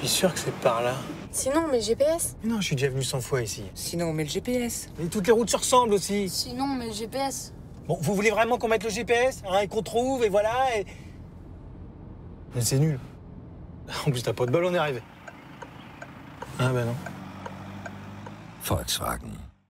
Je suis sûr que c'est par là. Sinon, mais GPS. Mais non, je suis déjà venu 100 fois ici. Sinon, on met le GPS. Et toutes les routes se ressemblent aussi. Sinon, mais le GPS. Bon, vous voulez vraiment qu'on mette le GPS, hein, et qu'on trouve, et voilà, et... Mais c'est nul. En plus, t'as pas de bol, on est arrivé. Ah ben non. Volkswagen.